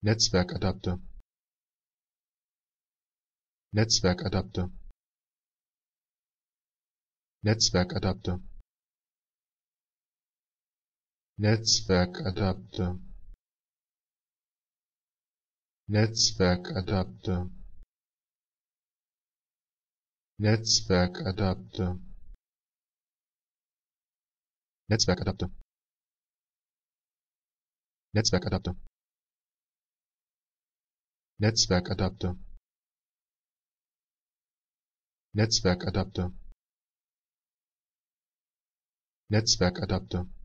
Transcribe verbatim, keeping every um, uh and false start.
Netzwerkadapter, Netzwerkadapter, Netzwerkadapter, Netzwerkadapter, Netzwerkadapter, Netzwerkadapter, Netzwerkadapter, Netzwerkadapter, Netzwerkadapter, Netzwerkadapter, Netzwerkadapter